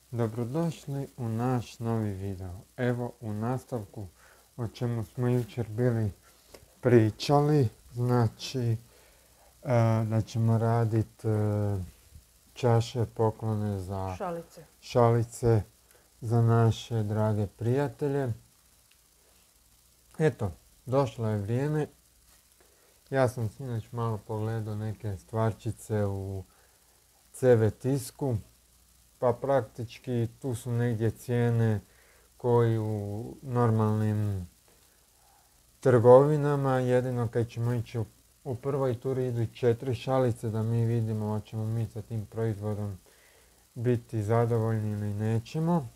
Dobrodošli u naš novi video. Evo u nastavku o čemu smo jučer bili pričali, znači da ćemo raditi čaše, poklone za šalice za naše drage prijatelje. Eto, došlo je vrijeme. Ja sam sinoć malo pogledao neke stvarčice u CV tisku. Pa praktički tu su negdje cijene koji u normalnim trgovinama, jedino kad ćemo ići u prvoj turi idu 4 šalice da mi vidimo hoćemo mi sa tim proizvodom biti zadovoljni ili nećemo.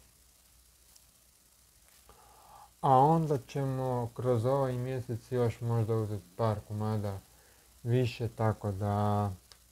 A onda ćemo kroz ovaj mjesec još možda uzeti par komada više, tako da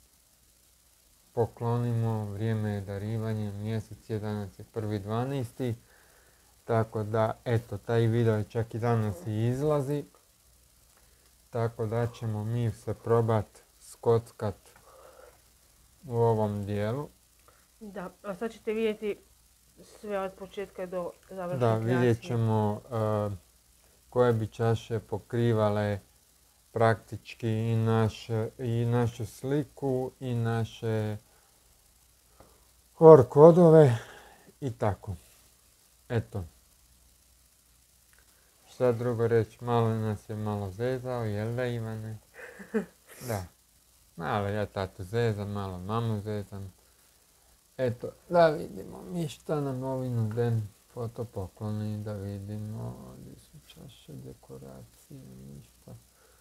poklonimo. Vrijeme je darivanje, mjesec je danas je 1.12. Tako da, eto, taj video čak i danas i izlazi. Tako da ćemo mi se probati skockat u ovom dijelu. Da, a sad ćete vidjeti sve od početka do završne Da, kreacije. vidjet ćemo koje bi čaše pokrivale praktički i našu sliku i naše QR kodove i tako. Eto. Šta drugo reći, malo nas je malo zezao, jel da Ivane? Da. Malo ja tatu zezam, malo mamu zezam. Eto, da vidimo mi šta nam ovi nude fotopokloni, da vidimo gdje su čaše, dekoracije, ništa.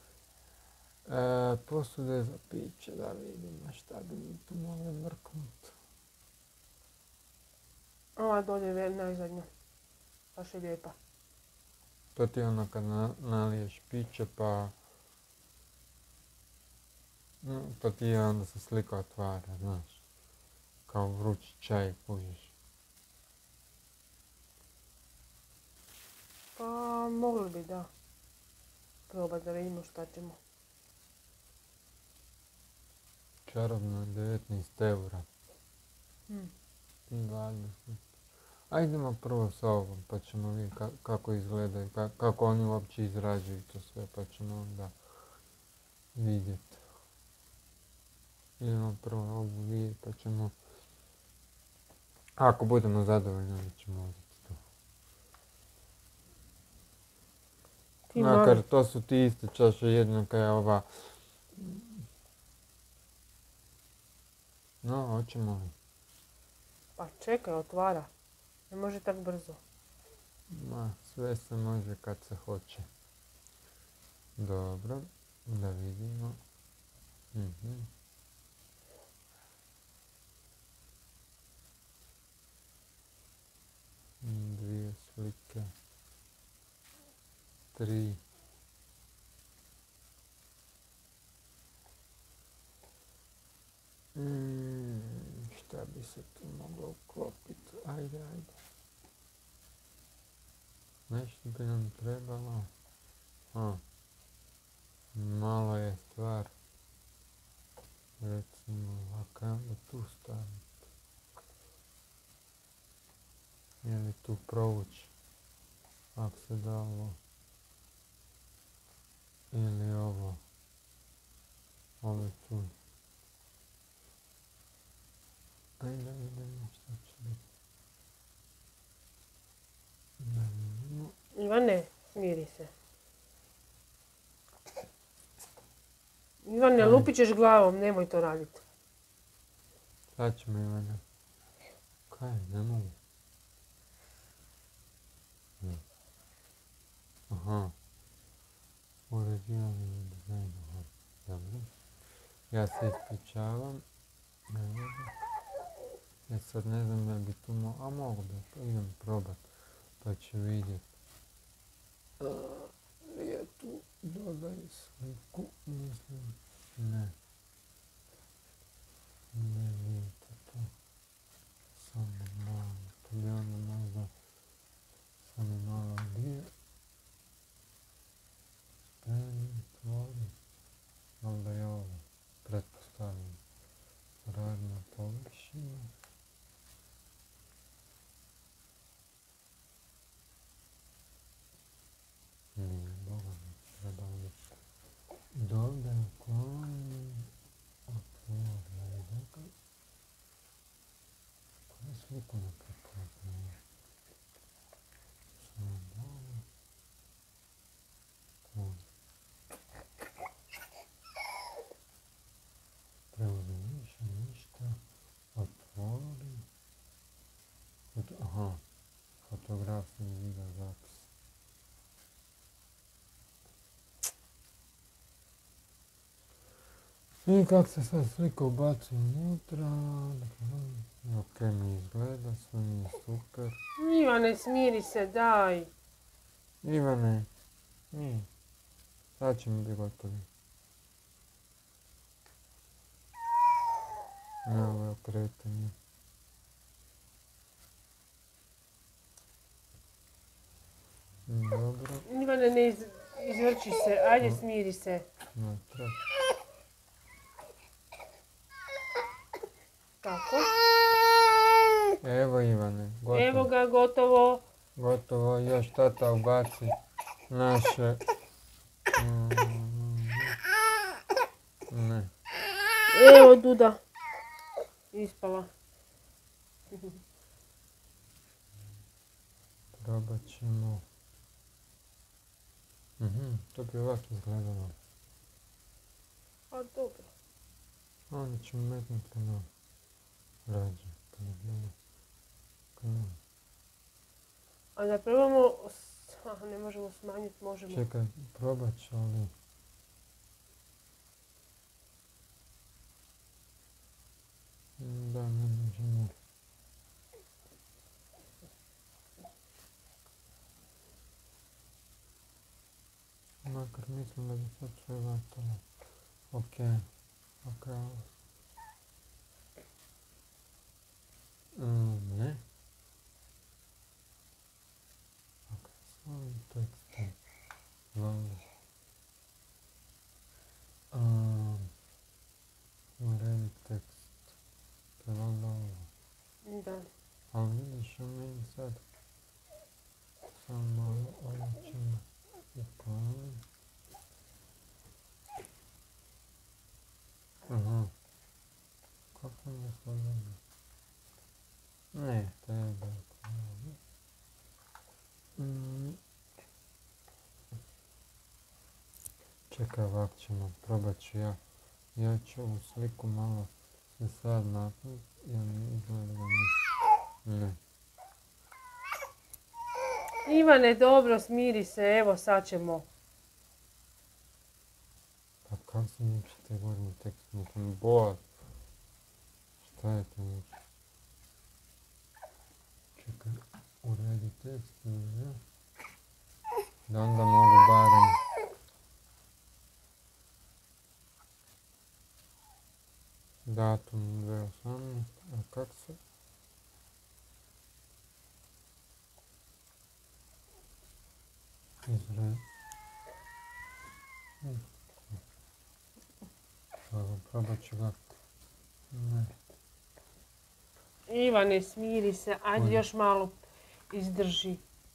Posude za piće, da vidimo šta bi mi tu mogli mrknuti. Ova dolje je najzadnja, baš je lijepa. To ti je ono kad naliješ piće pa... To ti je onda se slika otvara, znaš. Kao vrući čaj kužiš. Pa mogli bi, da. Probati da vidimo šta ćemo. Čarobno 19 eura. 20. Ajdemo prvo s ovom pa ćemo vidjeti kako izgledaju, kako oni uopće izrađuju to sve pa ćemo onda vidjeti. Idemo prvo ovu vidjeti pa ćemo, ako budemo zadovoljni onda ćemo uzeti to. Makar to su ti iste čaše, jednaka je ova. No, hoćemo li? Pa čekaj, otvara. Ne može tak brzo. Ma, sve se može kad se hoće. Dobro, da vidimo. Dvije slike. 3. Šta bi se tu moglo uklopiti? Ajde. Nešto bi nam trebalo. Malo je stvar. Recimo ovako, onda tu staviti. Ili tu provući. Ako se da ovo. Ili ovo. Ovo tu. Ajde vidimo što će biti. Da vidimo. Ivane, smiri se. Ivane, lupit ćeš glavom, nemoj to raditi. Sad ćemo Ivane. Kaj, ne mogu. Aha. Uređivanje dizajna. Dobro. Ja se ispričavam. Ja sad ne znam da bi tu mogu, a mogu da, pa idem probat, pa ću vidjet. Je tu, dodaj sliku, mislim, ne. Ne vidite to. Samo malo, to bi onda možda samo malo gdje. Spremni, tvori, onda je ovo, pretpostavljam, radna površina. niko ne prepoznaje. Sve dobro. Preuzem više, ništa. Otvori. Aha, fotografija i video zapis. I kako se sad slika ubaci unutra. Ok mi izgleda, sve mi je super. Ivane, smiri se, daj. Ivane, sad ćemo biti gotovi. Ovo je okretanje. Dobro. Ivane, ne izvrči se, ajde smiri se. Natrag. Tako. Evo Ivane, gotovo. Evo ga, gotovo. Gotovo, još tata ubaci naše... Ne. Evo Duda. Ispala. Probat ćemo. To bi ovako izgledalo. A dobro. Onda ćemo metnuti kanal. Rađe, kanal. A da probamo... Ne možemo smanjiti, možemo. Čekaj, probat ću, ali... Da, ne možemo. Makar mislim da bi sad sve vatalo. Ok. Ne. Ok, s ovim tekstom. Valjda. Uredi tekst. To je valjda ovo. Da. Ali vidiš, meni sad samo malo ovo ćemo upaliti. Aha. Kako mi je slagano? Ne, treba je ovo. Čekaj, ovak ćemo, probat ću ja. Ja ću ovu sliku malo se sad napnuti, jer mi izgleda da ne. Ivane, dobro, smiri se, evo sad ćemo. Pa kako se neće te gornji tekst, nisam boa. Šta je to neće? Čekaj, uredi tekst, ne? Da onda mogu barem... Datum 2018, a kako se... Probat ću ga. Ne. Ivane, smiri se, ajde još malo izdrži.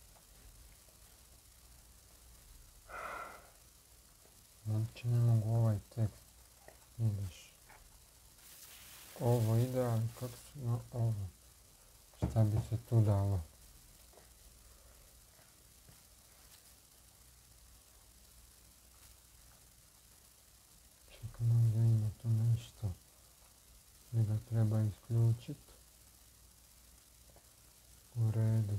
Znači ne mogu ovaj tekst. Ideš. Ovo ide, ali kako se na ovo? Šta bi se tu dalo? Čekaj, možda ima tu nešto. Mi ga treba isključiti. U redu.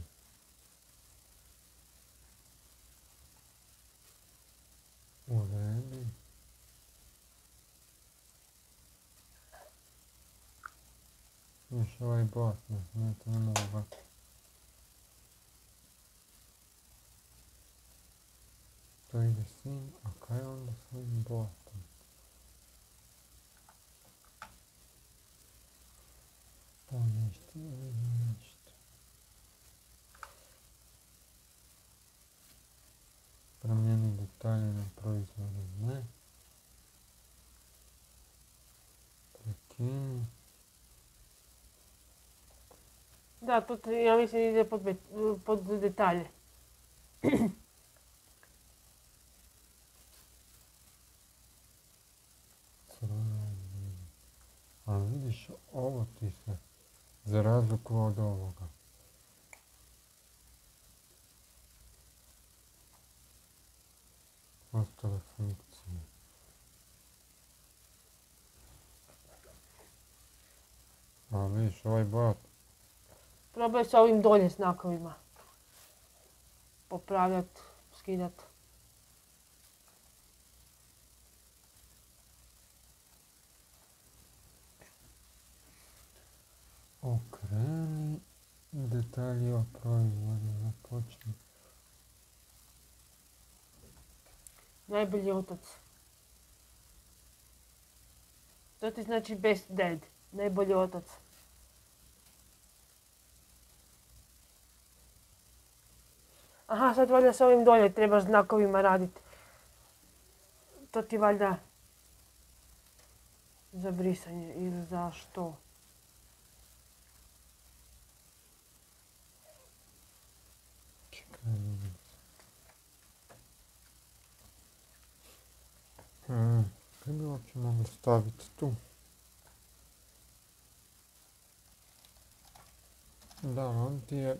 U redu. Još ovaj bot, ne, to ne mogu ga. To ide s njim, a kaj je onda s ovim botom? To nešto, nešto. Promijeni detalje na proizvodu, ne. Prekini. Da, to ja mislim ide pod detalje. Ali vidiš, ovo ti se za razliku od ovoga. Ostale funkcije. A vidiš, ovaj bojat. Probaj sa ovim dolje znakovima. Popravljat, skidat. Okreni detalji o proizvodu, započni. Najbolji otac. To ti znači best dad. Najbolji otac. Aha, sad valjda sa ovim dolje trebaš znakovima raditi. To ti valjda za brisanje ili za što? Čekaj, vidim. Kaj bi uopće mogli staviti tu? Da, on ti je...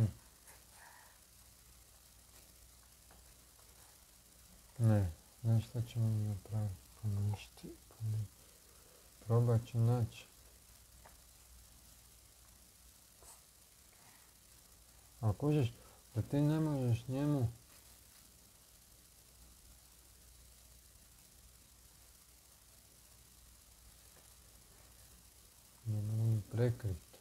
Ne, znaš šta ćemo mi napraviti? Poništi. Probat ću naći. A kužiš, da ti ne možeš njemu prekriti.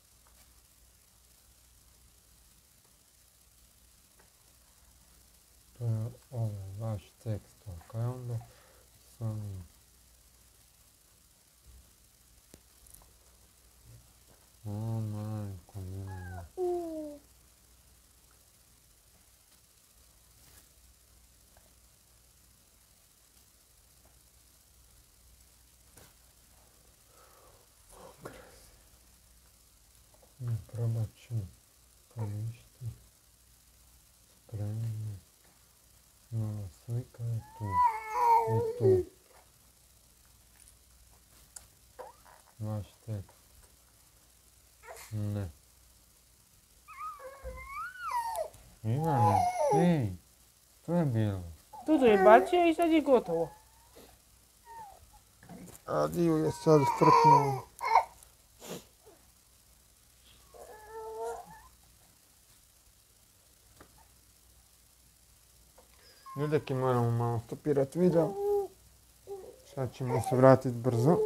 To je ovaj vaš tekst, ok, onda s ovim. O majko mila. Probat ću poništi. Spremno. Nova slika je tu. I tu. Vaš tekst. Ne. Ivane, ej, to je bilo. Tu je bacio i sad je gotovo. A dio je sad strpnuo. Ljudeki, moramo malo stopirati video. Sad ćemo se vratiti brzo.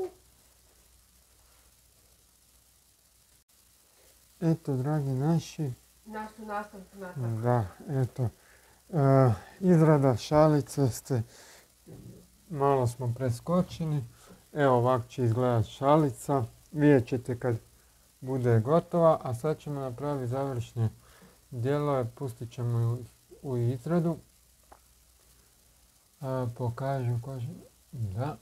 Eto, dragi naši. Naš su nastavci nastavka. Da, eto. Izrada šalice ste, malo smo preskočili. Evo ovako će izgledati šalica. Vidjet ćete kad bude gotova, a sad ćemo napraviti završne dijelove, pustit ćemo u izradu. Pokažu, da.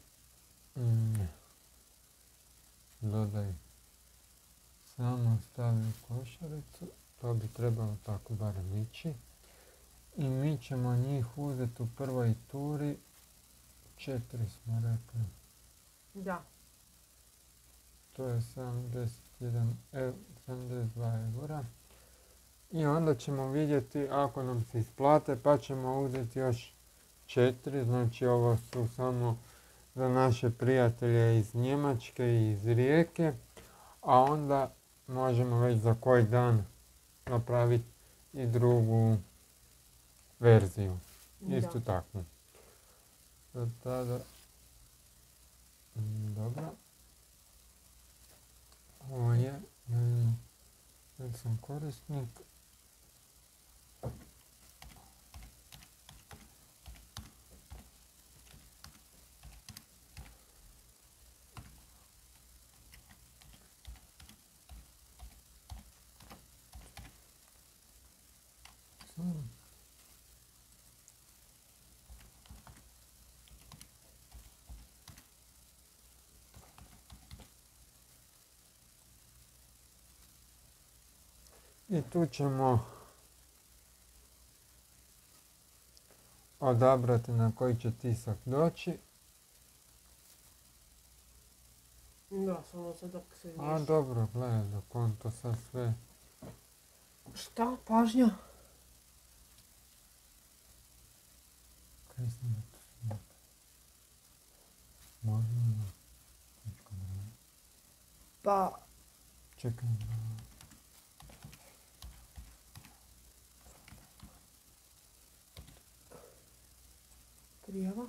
Dodaj. Samo stavim košaricu, to bi trebalo tako barem ići. I mi ćemo njih uzeti u prvoj turi, 4 smo rekli. Da. To je 72 eura. I onda ćemo vidjeti ako nam se isplate, pa ćemo uzeti još 4, znači ovo su samo za naše prijatelje iz Njemačke i iz Rijeke, a onda možemo već za koji dan napraviti i drugu verziju, isto tako. Do tada, dobro, ovo je, već sam korisnik. I tu ćemo odabrati na koji će tisak doći. Da, samo sad dok se A riješi. dobro, gledaj, dok on to sad sve... Šta? Pažnja? Kaj sam da to snimati? Može li da? Točka broj. Pa, Čekaj, prijava.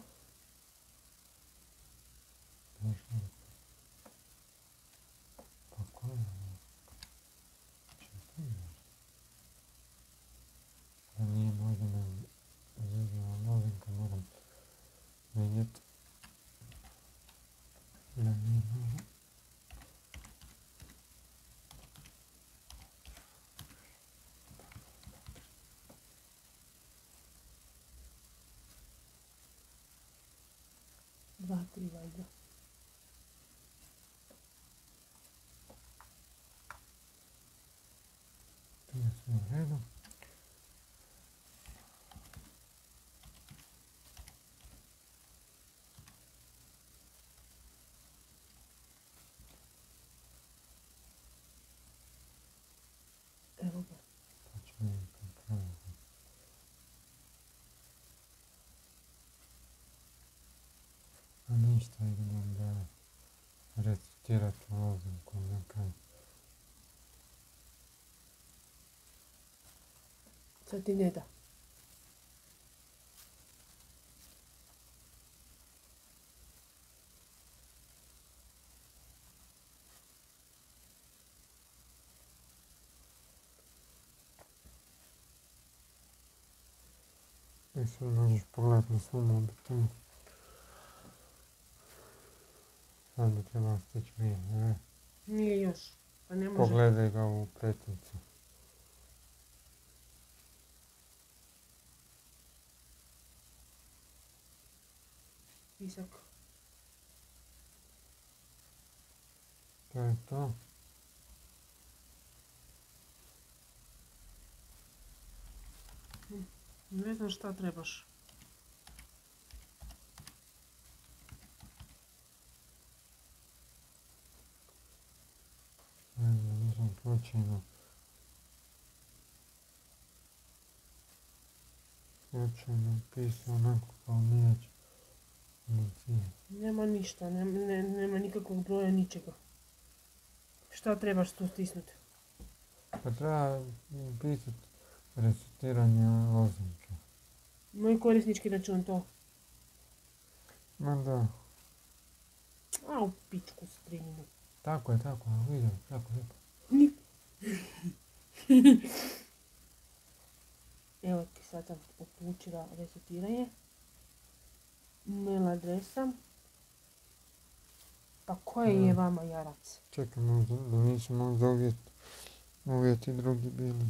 došlo. Pa ko je ovo? Čekaj, da nije možda me zezala novinka, moram vidjeti. Da nije možda. Dva, tri, valjda. Tu je sve u redu. Evo ga. Pa ćemo vidjeti na kraju. A ništa, idemo da recitirati lozinku nekaj. Sad ti ne da. I sad možeš pogledati na svom mobitelu. Sad bi trebalo stići mir, ne? Nije još. Pa ne može. Pogledaj ga u pretincu. Pisak. To je to. Ne znam šta trebaš. Ne znam, nisam slučajno pisao onako kao mijeć. Nema ništa, nema nikakvog broja, ničega. Šta trebaš tu stisnuti? Pa treba pisati recitiranje lozinke. Moj korisnički račun to. Ma da, A u pičku strininu. tako je, vidio, jako lijepo. Evo ti sad sam uključila recitiranje. Mail adresa. Pa koje je vama jarac? Čekaj, možda, da nisu možda uvjeti drugi bili.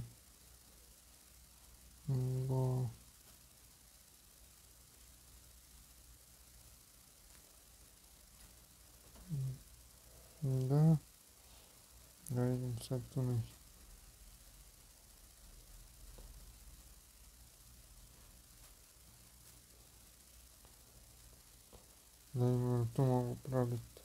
Da vidim sad tu nešto. Da ima tu mogu probiti.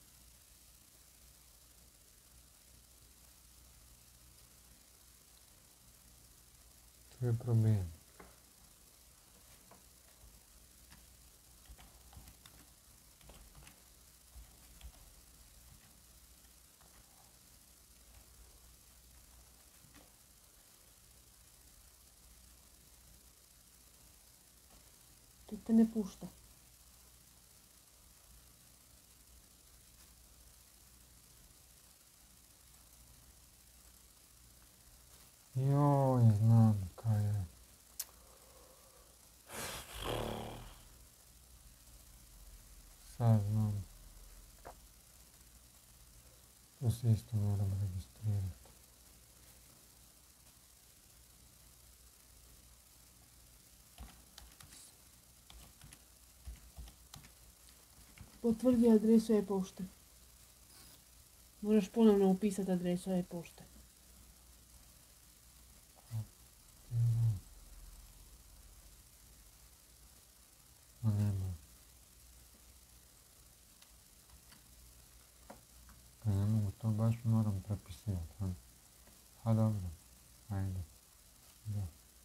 Tu je problem. Tu te ne pušta. Joj, znam kaj je. Sad znam. Tu se isto moram registrirati. Potvrdi adresu e-pošte. Moraš ponovno upisati adresu e-pošte. Ma nema. to baš moram prepisivati. A dobro, ajde. Da.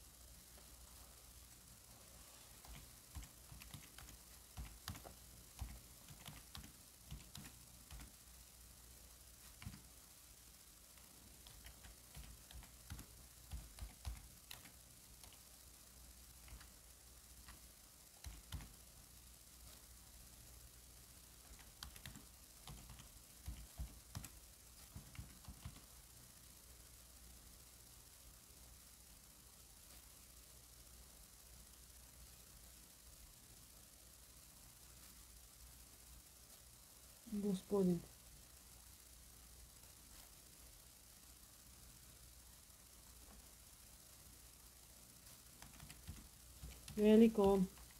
Gospodin. Veliko.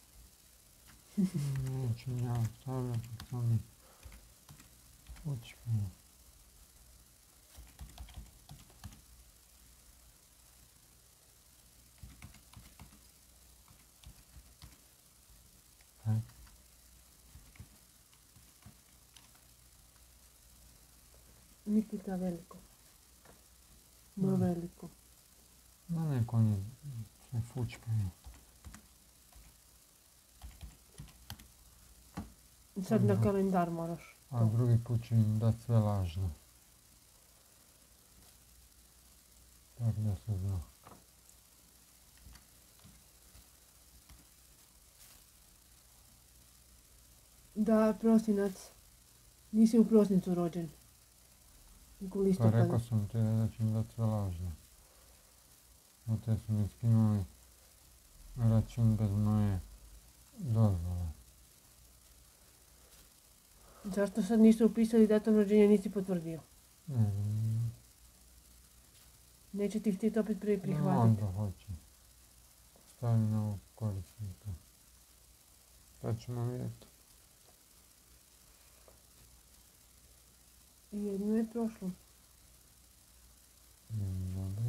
Nećem ja ostavljati, to mi učinu. Nikita veliko. No veliko. Ma neko oni se fučkaju. Sad na kalendar moraš. A drugi put ću im dati sve lažno. Tako da se zna. Da, prosinac. Nisi u prosincu rođen. U Pa listopadu. rekao sam ti da ću im dati sve lažno. No te su mi skinuli račun bez moje dozvole. Zašto sad nisu upisali datum rođenja, nisi potvrdio? Ne znam. Neće ti htjeti opet prvi No, prihvatiti. onda hoće. Stavi na ovog korisnika. Pa ćemo vidjeti. Jedno je prošlo. Dobro.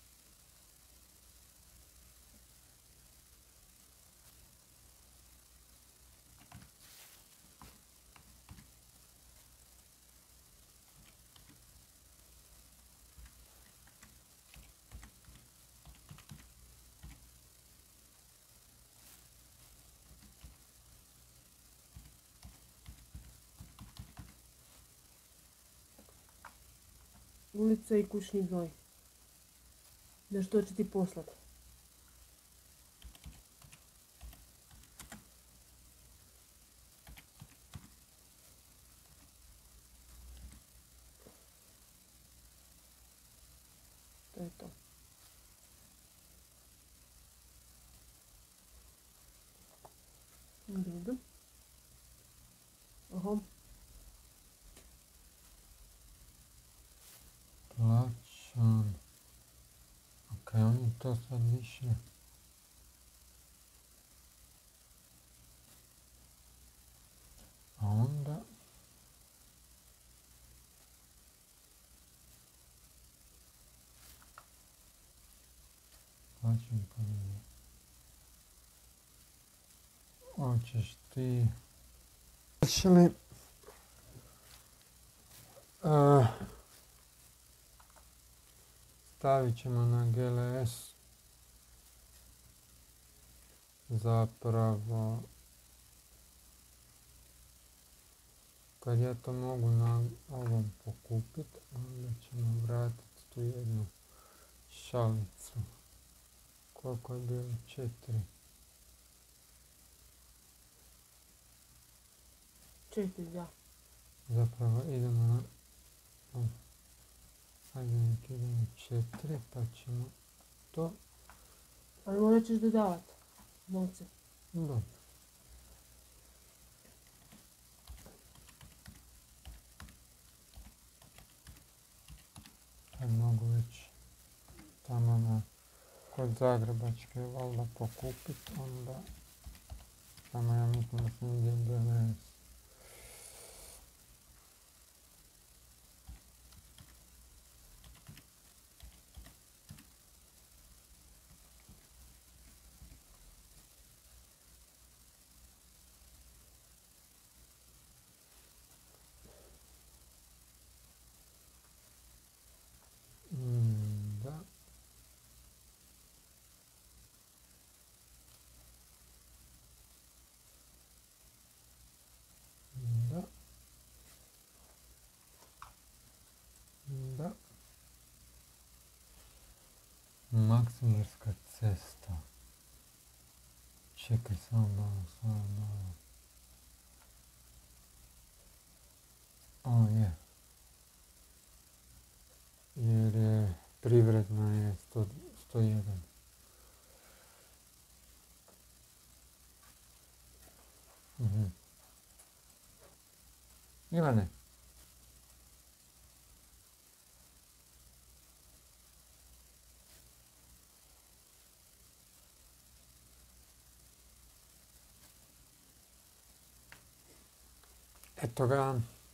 Ulica i kućni broj. Na što će ti poslati? To je to. Dobro. Aha. Plaćan. A kaj oni to sad više? A onda... Plaćan pa ne. Hoćeš ti... Hoće li... Stavit ćemo na GLS zapravo kad ja to mogu na ovom pokupit, onda ćemo vratiti tu jednu šalicu. Koliko je bilo? 4. 4, da. Zapravo idemo na... Ajde nek idemo 4 pa ćemo to... Ali morat ćeš dodavati novce. Dobro. Sad mogu već tamo kod Zagrebačke valjda pokupit, onda samo ja mislim da sam vidio GLS. Čekaj, samo malo. O, je. Jer je privredna je 101. Ivane. Eto ga.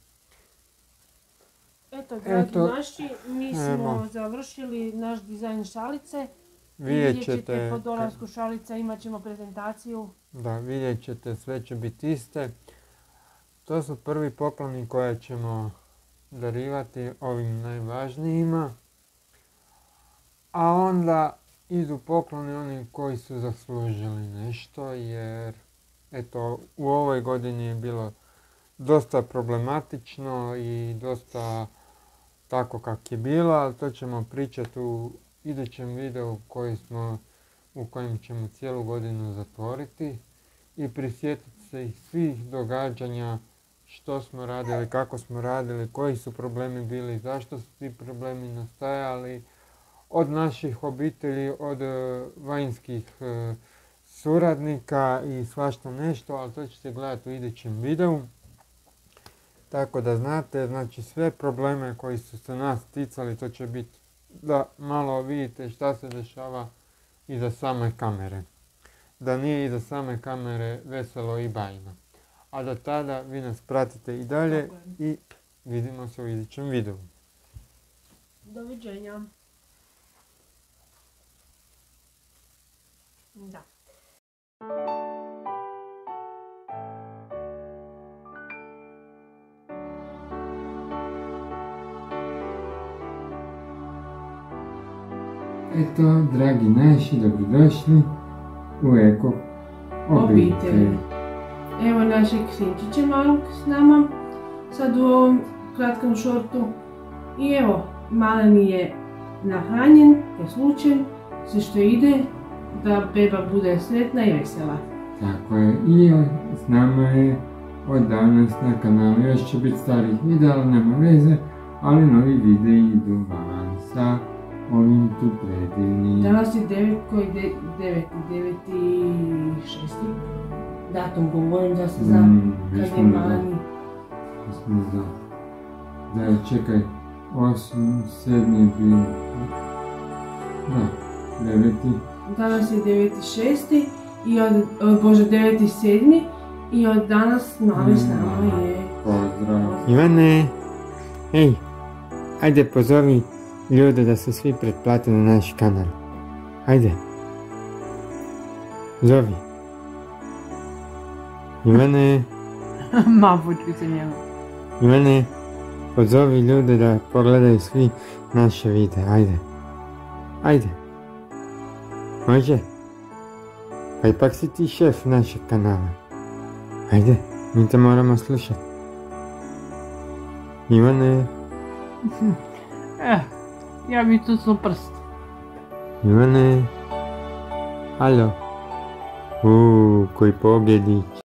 Eto, dragi naši, mi smo završili naš dizajn šalice. Vidjet ćete po dolasku šalica, imat ćemo prezentaciju. Da, vidjet ćete, sve će biti iste. To su prvi pokloni koje ćemo darivati ovim najvažnijima. A onda idu pokloni oni koji su zaslužili nešto, jer eto, u ovoj godini je bilo dosta problematično i dosta tako kak je bilo, ali to ćemo pričati u idućem videu u kojem ćemo cijelu godinu zatvoriti i prisjetiti se svih događanja, što smo radili, kako smo radili, koji su problemi bili, zašto su ti problemi nastajali, od naših obitelji, od vanjskih suradnika i svašta nešto, ali to ćete gledati u idućem videu. Tako da znate, znači sve probleme koji su se nas ticali, to će biti da malo vidite šta se dešava iza same kamere. Da nije iza same kamere veselo i bajno. A do tada vi nas pratite i dalje i vidimo se u idućem videu. Doviđenja. Da. Eto, dragi naši, dobrodošli u Eko obitelj. Evo našeg sinčića malog s nama, sad u ovom kratkom šortu. I evo, maleni je nahranjen, preslučen, sve što ide, da beba bude sretna i vesela. Tako je, i s nama je od danas na kanalu, još će biti starih videa, ali nema veze, ali novi videi idu van sa ovim tu predivnim. Danas je 9.6. Datum govorim da se zna kad je maleni. Mislim da je, čekaj, 8.7. je bio, da, 9. Danas je 9.6. i od 9.7. i od danas novi s nama je... Pozdrav! Ivane, hej, ajde pozovi ljude da se svi pretplate na naš kanal. Ajde. Zovi. Ivane. Ma, počuj se njemu. Ivane, pozovi ljude da pogledaju svi naše videe. Ajde. Ajde. Može? Pa ipak si ti šef našeg kanala. Ajde, mi te moramo slušati. Ivane. Ja bi tucnuo prst. Ivane. Alo. Koji pobjedić.